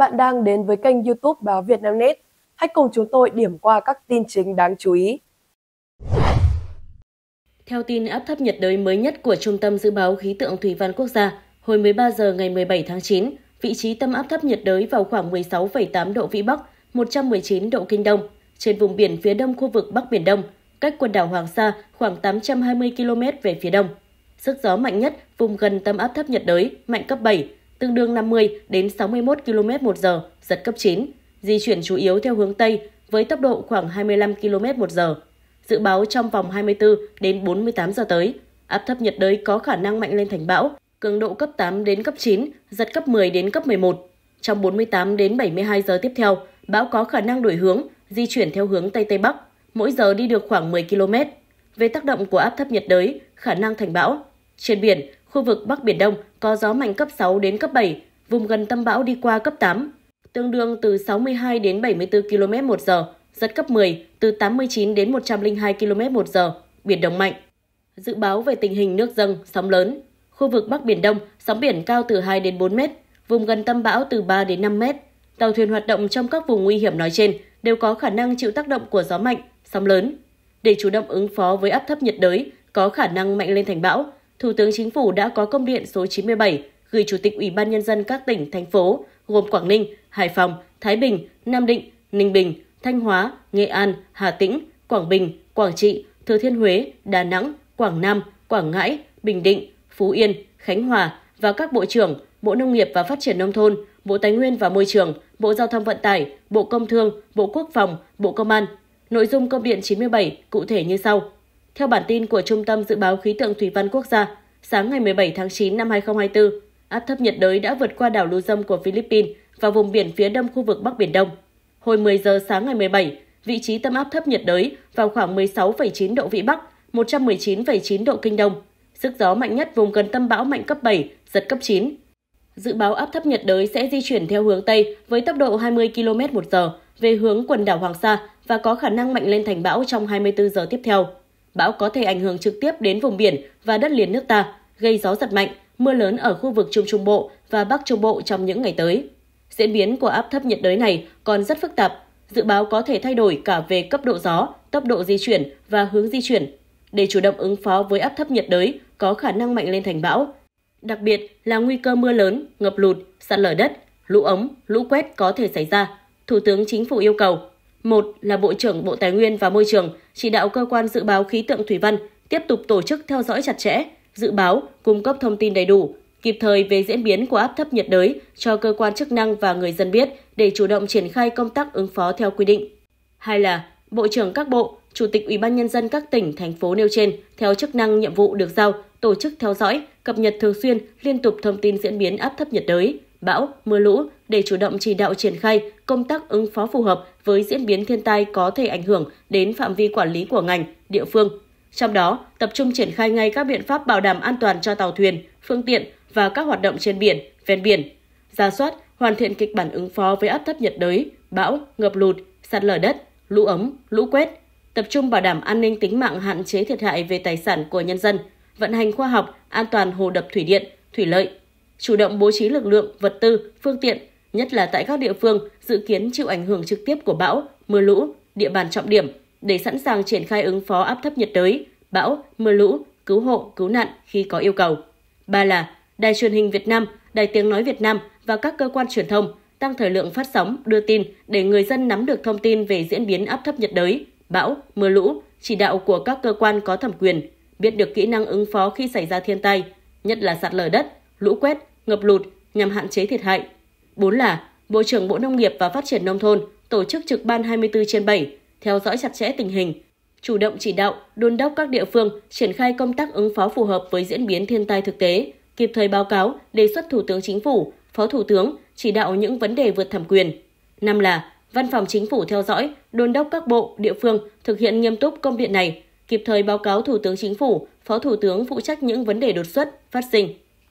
bạn đang đến với kênh YouTube Báo Vietnamnet. Hãy cùng chúng tôi điểm qua các tin chính đáng chú ý. Theo tin áp thấp nhiệt đới mới nhất của Trung tâm Dự báo Khí tượng Thủy văn Quốc gia, hồi 13 giờ ngày 17 tháng 9, vị trí tâm áp thấp nhiệt đới vào khoảng 16,8 độ Vĩ Bắc, 119 độ Kinh Đông, trên vùng biển phía đông khu vực Bắc Biển Đông, cách quần đảo Hoàng Sa khoảng 820 km về phía đông. Sức gió mạnh nhất vùng gần tâm áp thấp nhiệt đới mạnh cấp 7, tương đương 50 đến 61 km/h, giật cấp 9, di chuyển chủ yếu theo hướng Tây với tốc độ khoảng 25 km/h. Dự báo trong vòng 24 đến 48 giờ tới, áp thấp nhiệt đới có khả năng mạnh lên thành bão, cường độ cấp 8 đến cấp 9, giật cấp 10 đến cấp 11. Trong 48 đến 72 giờ tiếp theo, bão có khả năng đổi hướng, di chuyển theo hướng Tây Tây Bắc, mỗi giờ đi được khoảng 10 km. Về tác động của áp thấp nhiệt đới, khả năng thành bão. Trên biển, khu vực Bắc Biển Đông có gió mạnh cấp 6 đến cấp 7, vùng gần tâm bão đi qua cấp 8, tương đương từ 62 đến 74 km/h, giật cấp 10, từ 89 đến 102 km/h, biển động mạnh. Dự báo về tình hình nước dâng, sóng lớn. Khu vực Bắc Biển Đông, sóng biển cao từ 2 đến 4 mét, vùng gần tâm bão từ 3 đến 5 mét. Tàu thuyền hoạt động trong các vùng nguy hiểm nói trên đều có khả năng chịu tác động của gió mạnh, sóng lớn. Để chủ động ứng phó với áp thấp nhiệt đới có khả năng mạnh lên thành bão, Thủ tướng Chính phủ đã có công điện số 97 gửi Chủ tịch Ủy ban Nhân dân các tỉnh, thành phố gồm Quảng Ninh, Hải Phòng, Thái Bình, Nam Định, Ninh Bình, Thanh Hóa, Nghệ An, Hà Tĩnh, Quảng Bình, Quảng Trị, Thừa Thiên Huế, Đà Nẵng, Quảng Nam, Quảng Ngãi, Bình Định, Phú Yên, Khánh Hòa và các Bộ trưởng, Bộ Nông nghiệp và Phát triển Nông thôn, Bộ Tài nguyên và Môi trường, Bộ Giao thông Vận tải, Bộ Công thương, Bộ Quốc phòng, Bộ Công an. Nội dung công điện 97 cụ thể như sau. Theo bản tin của Trung tâm Dự báo Khí tượng Thủy văn Quốc gia, sáng ngày 17 tháng 9 năm 2024, áp thấp nhiệt đới đã vượt qua đảo Luzon của Philippines và vùng biển phía đông khu vực Bắc Biển Đông. Hồi 10 giờ sáng ngày 17, vị trí tâm áp thấp nhiệt đới vào khoảng 16,9 độ Vĩ Bắc, 119,9 độ Kinh Đông. Sức gió mạnh nhất vùng gần tâm bão mạnh cấp 7, giật cấp 9. Dự báo áp thấp nhiệt đới sẽ di chuyển theo hướng Tây với tốc độ 20 km/h về hướng quần đảo Hoàng Sa và có khả năng mạnh lên thành bão trong 24 giờ tiếp theo. Bão có thể ảnh hưởng trực tiếp đến vùng biển và đất liền nước ta, gây gió giật mạnh, mưa lớn ở khu vực Trung Trung Bộ và Bắc Trung Bộ trong những ngày tới. Diễn biến của áp thấp nhiệt đới này còn rất phức tạp, dự báo có thể thay đổi cả về cấp độ gió, tốc độ di chuyển và hướng di chuyển. Để chủ động ứng phó với áp thấp nhiệt đới có khả năng mạnh lên thành bão, đặc biệt là nguy cơ mưa lớn, ngập lụt, sạt lở đất, lũ ống, lũ quét có thể xảy ra, Thủ tướng Chính phủ yêu cầu: 1. Là Bộ trưởng Bộ Tài nguyên và Môi trường chỉ đạo cơ quan dự báo khí tượng thủy văn tiếp tục tổ chức theo dõi chặt chẽ, dự báo, cung cấp thông tin đầy đủ, kịp thời về diễn biến của áp thấp nhiệt đới cho cơ quan chức năng và người dân biết để chủ động triển khai công tác ứng phó theo quy định. 2. Là Bộ trưởng các bộ, Chủ tịch Ủy ban Nhân dân các tỉnh, thành phố nêu trên theo chức năng nhiệm vụ được giao tổ chức theo dõi, cập nhật thường xuyên, liên tục thông tin diễn biến áp thấp nhiệt đới, bão, mưa lũ để chủ động chỉ đạo triển khai công tác ứng phó phù hợp với diễn biến thiên tai có thể ảnh hưởng đến phạm vi quản lý của ngành, địa phương. Trong đó, tập trung triển khai ngay các biện pháp bảo đảm an toàn cho tàu thuyền, phương tiện và các hoạt động trên biển, ven biển. Rà soát, hoàn thiện kịch bản ứng phó với áp thấp nhiệt đới, bão, ngập lụt, sạt lở đất, lũ ống, lũ quét. Tập trung bảo đảm an ninh tính mạng, hạn chế thiệt hại về tài sản của nhân dân, vận hành khoa học, an toàn hồ đập thủy điện, thủy lợi. Chủ động bố trí lực lượng, vật tư, phương tiện, nhất là tại các địa phương dự kiến chịu ảnh hưởng trực tiếp của bão, mưa lũ, địa bàn trọng điểm, để sẵn sàng triển khai ứng phó áp thấp nhiệt đới, bão, mưa lũ, cứu hộ, cứu nạn khi có yêu cầu. 3. Là Đài truyền hình Việt Nam, Đài Tiếng nói Việt Nam và các cơ quan truyền thông tăng thời lượng phát sóng, đưa tin để người dân nắm được thông tin về diễn biến áp thấp nhiệt đới, bão, mưa lũ, chỉ đạo của các cơ quan có thẩm quyền, biết được kỹ năng ứng phó khi xảy ra thiên tai, nhất là sạt lở đất, lũ quét, ngập lụt nhằm hạn chế thiệt hại. 4. Là Bộ trưởng Bộ Nông nghiệp và Phát triển Nông thôn tổ chức trực ban 24/7, theo dõi chặt chẽ tình hình, chủ động chỉ đạo, đôn đốc các địa phương triển khai công tác ứng phó phù hợp với diễn biến thiên tai thực tế, kịp thời báo cáo, đề xuất Thủ tướng Chính phủ, Phó Thủ tướng chỉ đạo những vấn đề vượt thẩm quyền. 5. Là Văn phòng Chính phủ theo dõi, đôn đốc các bộ, địa phương thực hiện nghiêm túc công điện này, kịp thời báo cáo Thủ tướng Chính phủ, Phó Thủ tướng phụ trách những vấn đề đột xuất, phát sinh.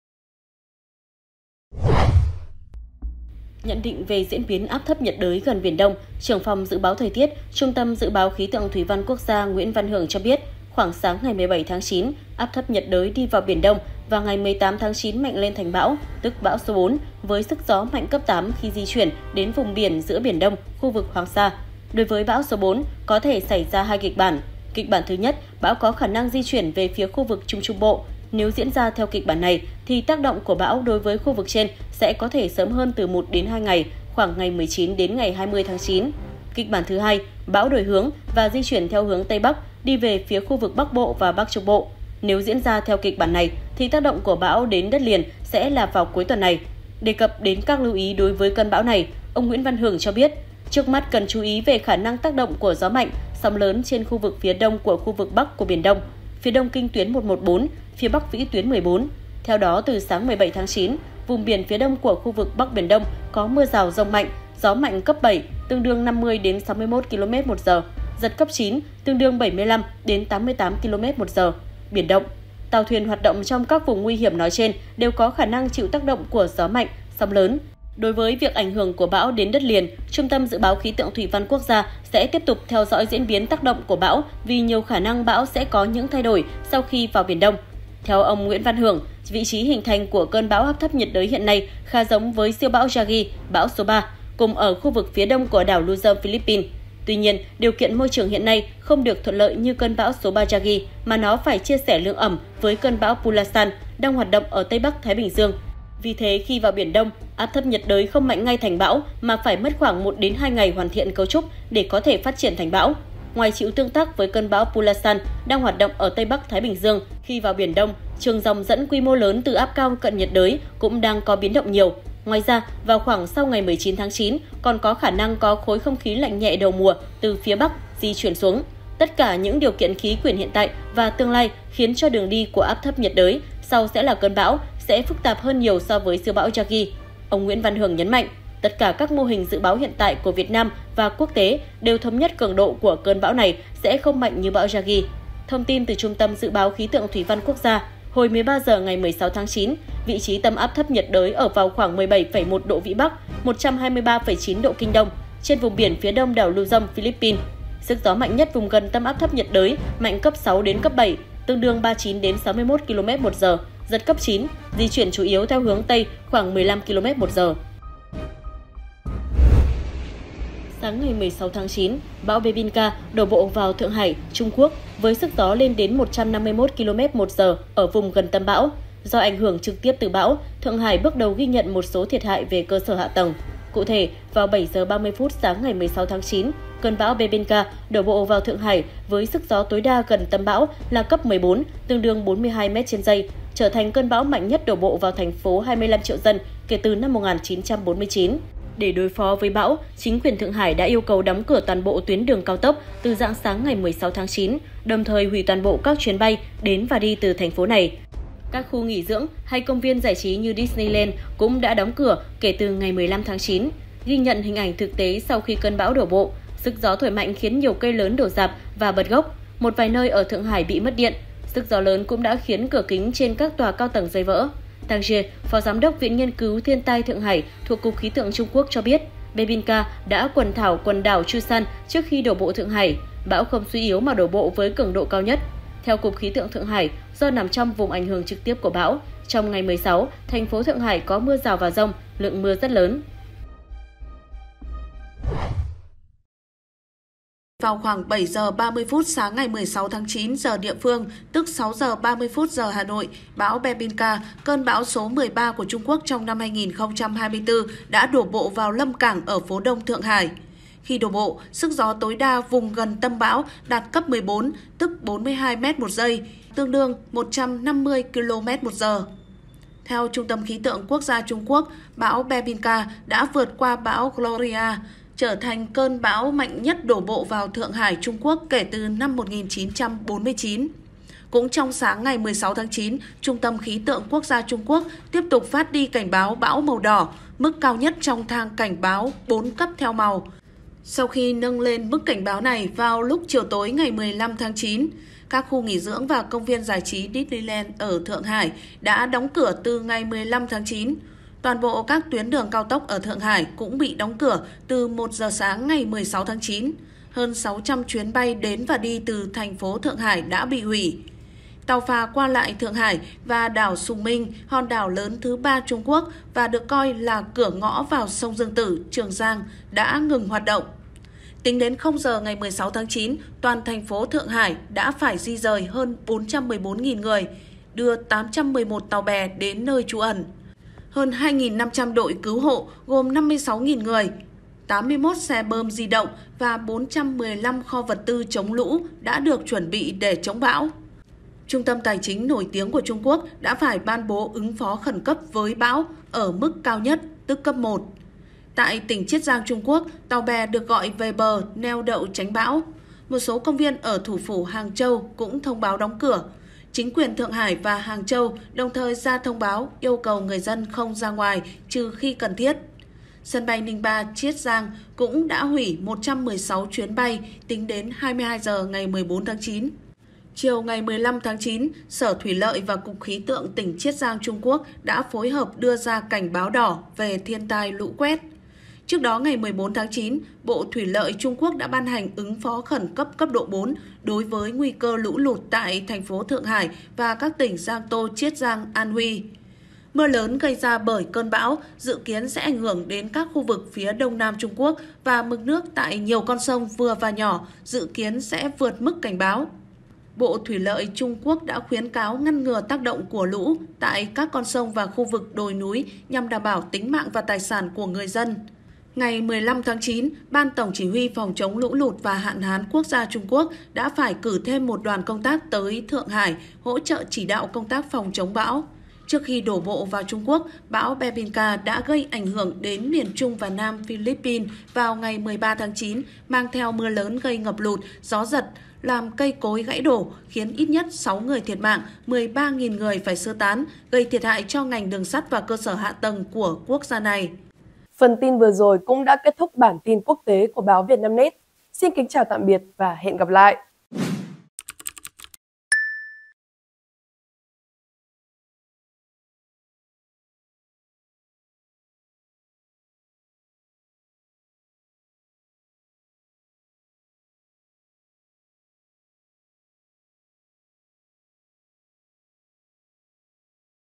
Nhận định về diễn biến áp thấp nhiệt đới gần Biển Đông, Trưởng phòng Dự báo Thời tiết, Trung tâm Dự báo Khí tượng Thủy văn Quốc gia Nguyễn Văn Hưởng cho biết, khoảng sáng ngày 17 tháng 9, áp thấp nhiệt đới đi vào Biển Đông và ngày 18 tháng 9 mạnh lên thành bão, tức bão số 4, với sức gió mạnh cấp 8 khi di chuyển đến vùng biển giữa Biển Đông, khu vực Hoàng Sa. Đối với bão số 4, có thể xảy ra 2 kịch bản. Kịch bản thứ nhất, bão có khả năng di chuyển về phía khu vực Trung Trung Bộ. Nếu diễn ra theo kịch bản này, thì tác động của bão đối với khu vực trên sẽ có thể sớm hơn từ 1 đến 2 ngày, khoảng ngày 19 đến ngày 20 tháng 9. Kịch bản thứ hai, bão đổi hướng và di chuyển theo hướng Tây Bắc, đi về phía khu vực Bắc Bộ và Bắc Trung Bộ. Nếu diễn ra theo kịch bản này, thì tác động của bão đến đất liền sẽ là vào cuối tuần này. Đề cập đến các lưu ý đối với cơn bão này, ông Nguyễn Văn Hưởng cho biết, trước mắt cần chú ý về khả năng tác động của gió mạnh, sóng lớn trên khu vực phía đông của khu vực Bắc của Biển Đông, phía đông kinh tuyến 114, phía Bắc vĩ tuyến 14. Theo đó, từ sáng 17 tháng 9, vùng biển phía đông của khu vực Bắc Biển Đông có mưa rào dông mạnh, gió mạnh cấp 7, tương đương 50 đến 61 km/h, giật cấp 9, tương đương 75 đến 88 km/h. Biển động, tàu thuyền hoạt động trong các vùng nguy hiểm nói trên đều có khả năng chịu tác động của gió mạnh, sóng lớn. Đối với việc ảnh hưởng của bão đến đất liền, Trung tâm Dự báo Khí tượng Thủy văn Quốc gia sẽ tiếp tục theo dõi diễn biến tác động của bão vì nhiều khả năng bão sẽ có những thay đổi sau khi vào Biển Đông. Theo ông Nguyễn Văn Hưởng, vị trí hình thành của cơn bão áp thấp nhiệt đới hiện nay khá giống với siêu bão Yagi, bão số 3, cùng ở khu vực phía đông của đảo Luzon, Philippines. Tuy nhiên, điều kiện môi trường hiện nay không được thuận lợi như cơn bão số 3 Yagi, mà nó phải chia sẻ lượng ẩm với cơn bão Pulasan đang hoạt động ở Tây Bắc Thái Bình Dương. Vì thế, khi vào Biển Đông, áp thấp nhiệt đới không mạnh ngay thành bão mà phải mất khoảng 1 đến 2 ngày hoàn thiện cấu trúc để có thể phát triển thành bão. Ngoài chịu tương tác với cơn bão Pulasan đang hoạt động ở Tây Bắc Thái Bình Dương, khi vào Biển Đông, trường dòng dẫn quy mô lớn từ áp cao cận nhiệt đới cũng đang có biến động nhiều. Ngoài ra, vào khoảng sau ngày 19 tháng 9, còn có khả năng có khối không khí lạnh nhẹ đầu mùa từ phía Bắc di chuyển xuống. Tất cả những điều kiện khí quyển hiện tại và tương lai khiến cho đường đi của áp thấp nhiệt đới sau sẽ là cơn bão sẽ phức tạp hơn nhiều so với siêu bão Yagi. Ông Nguyễn Văn Hưởng nhấn mạnh, tất cả các mô hình dự báo hiện tại của Việt Nam và quốc tế đều thống nhất cường độ của cơn bão này sẽ không mạnh như bão Yagi. Thông tin từ Trung tâm Dự báo Khí tượng Thủy văn Quốc gia, hồi 13 giờ ngày 16 tháng 9, vị trí tâm áp thấp nhiệt đới ở vào khoảng 17,1 độ Vĩ Bắc, 123,9 độ Kinh Đông, trên vùng biển phía đông đảo Luzon, Philippines. Sức gió mạnh nhất vùng gần tâm áp thấp nhiệt đới mạnh cấp 6 đến cấp 7, tương đương 39 đến 61 km/h, giật cấp 9, di chuyển chủ yếu theo hướng Tây khoảng 15 km/h. Sáng ngày 16 tháng 9, bão Bebinca đổ bộ vào Thượng Hải, Trung Quốc với sức gió lên đến 151 km/h ở vùng gần tâm bão. Do ảnh hưởng trực tiếp từ bão, Thượng Hải bước đầu ghi nhận một số thiệt hại về cơ sở hạ tầng. Cụ thể, vào 7 giờ 30 phút sáng ngày 16 tháng 9, cơn bão Bebinca đổ bộ vào Thượng Hải với sức gió tối đa gần tâm bão là cấp 14, tương đương 42 m/giây, trở thành cơn bão mạnh nhất đổ bộ vào thành phố 25 triệu dân kể từ năm 1949. Để đối phó với bão, chính quyền Thượng Hải đã yêu cầu đóng cửa toàn bộ tuyến đường cao tốc từ rạng sáng ngày 16 tháng 9, đồng thời hủy toàn bộ các chuyến bay đến và đi từ thành phố này. Các khu nghỉ dưỡng hay công viên giải trí như Disneyland cũng đã đóng cửa kể từ ngày 15 tháng 9. Ghi nhận hình ảnh thực tế sau khi cơn bão đổ bộ, sức gió thổi mạnh khiến nhiều cây lớn đổ rạp và bật gốc. Một vài nơi ở Thượng Hải bị mất điện. Sức gió lớn cũng đã khiến cửa kính trên các tòa cao tầng rơi vỡ. Tang Jie, Phó Giám đốc Viện Nghiên cứu Thiên tai Thượng Hải thuộc Cục Khí tượng Trung Quốc cho biết, Bebinca đã quần thảo quần đảo Chusan trước khi đổ bộ Thượng Hải. Bão không suy yếu mà đổ bộ với cường độ cao nhất. Theo Cục Khí tượng Thượng Hải, do nằm trong vùng ảnh hưởng trực tiếp của bão, trong ngày 16, thành phố Thượng Hải có mưa rào và dông, lượng mưa rất lớn. Vào khoảng 7 giờ 30 phút sáng ngày 16 tháng 9 giờ địa phương, tức 6 giờ 30 phút giờ Hà Nội, bão Bebinca, cơn bão số 13 của Trung Quốc trong năm 2024, đã đổ bộ vào Lâm Cảng ở phố Đông Thượng Hải. Khi đổ bộ, sức gió tối đa vùng gần tâm bão đạt cấp 14, tức 42 m/giây, tương đương 150 km/h. Theo Trung tâm Khí tượng Quốc gia Trung Quốc, bão Bebinca đã vượt qua bão Gloria, trở thành cơn bão mạnh nhất đổ bộ vào Thượng Hải, Trung Quốc kể từ năm 1949. Cũng trong sáng ngày 16 tháng 9, Trung tâm Khí tượng Quốc gia Trung Quốc tiếp tục phát đi cảnh báo bão màu đỏ, mức cao nhất trong thang cảnh báo 4 cấp theo màu. Sau khi nâng lên mức cảnh báo này vào lúc chiều tối ngày 15 tháng 9, các khu nghỉ dưỡng và công viên giải trí Disneyland ở Thượng Hải đã đóng cửa từ ngày 15 tháng 9. Toàn bộ các tuyến đường cao tốc ở Thượng Hải cũng bị đóng cửa từ 1 giờ sáng ngày 16 tháng 9. Hơn 600 chuyến bay đến và đi từ thành phố Thượng Hải đã bị hủy. tàu phà qua lại Thượng Hải và đảo Sùng Minh, hòn đảo lớn thứ 3 Trung Quốc và được coi là cửa ngõ vào sông Dương Tử, Trường Giang đã ngừng hoạt động. Tính đến 0 giờ ngày 16 tháng 9, toàn thành phố Thượng Hải đã phải di rời hơn 414.000 người, đưa 811 tàu bè đến nơi trú ẩn. Hơn 2.500 đội cứu hộ gồm 56.000 người, 81 xe bơm di động và 415 kho vật tư chống lũ đã được chuẩn bị để chống bão. Trung tâm Tài chính nổi tiếng của Trung Quốc đã phải ban bố ứng phó khẩn cấp với bão ở mức cao nhất, tức cấp 1. Tại tỉnh Chiết Giang, Trung Quốc, tàu bè được gọi về bờ neo đậu tránh bão. Một số công viên ở thủ phủ Hàng Châu cũng thông báo đóng cửa. Chính quyền Thượng Hải và Hàng Châu đồng thời ra thông báo yêu cầu người dân không ra ngoài trừ khi cần thiết. Sân bay Ninh Ba, Chiết Giang cũng đã hủy 116 chuyến bay tính đến 22 giờ ngày 14 tháng 9. Chiều ngày 15 tháng 9, Sở Thủy lợi và Cục Khí tượng tỉnh Chiết Giang, Trung Quốc đã phối hợp đưa ra cảnh báo đỏ về thiên tai lũ quét. Trước đó, ngày 14 tháng 9, Bộ Thủy lợi Trung Quốc đã ban hành ứng phó khẩn cấp cấp độ 4 đối với nguy cơ lũ lụt tại thành phố Thượng Hải và các tỉnh Giang Tô, Chiết Giang, An Huy. Mưa lớn gây ra bởi cơn bão dự kiến sẽ ảnh hưởng đến các khu vực phía đông nam Trung Quốc và mực nước tại nhiều con sông vừa và nhỏ dự kiến sẽ vượt mức cảnh báo. Bộ Thủy lợi Trung Quốc đã khuyến cáo ngăn ngừa tác động của lũ tại các con sông và khu vực đồi núi nhằm đảm bảo tính mạng và tài sản của người dân. Ngày 15 tháng 9, Ban Tổng chỉ huy phòng chống lũ lụt và hạn hán quốc gia Trung Quốc đã phải cử thêm một đoàn công tác tới Thượng Hải hỗ trợ chỉ đạo công tác phòng chống bão. Trước khi đổ bộ vào Trung Quốc, bão Bebinca đã gây ảnh hưởng đến miền Trung và Nam Philippines vào ngày 13 tháng 9, mang theo mưa lớn gây ngập lụt, gió giật, làm cây cối gãy đổ, khiến ít nhất 6 người thiệt mạng, 13.000 người phải sơ tán, gây thiệt hại cho ngành đường sắt và cơ sở hạ tầng của quốc gia này. Phần tin vừa rồi cũng đã kết thúc bản tin quốc tế của báo Vietnamnet. Xin kính chào tạm biệt và hẹn gặp lại!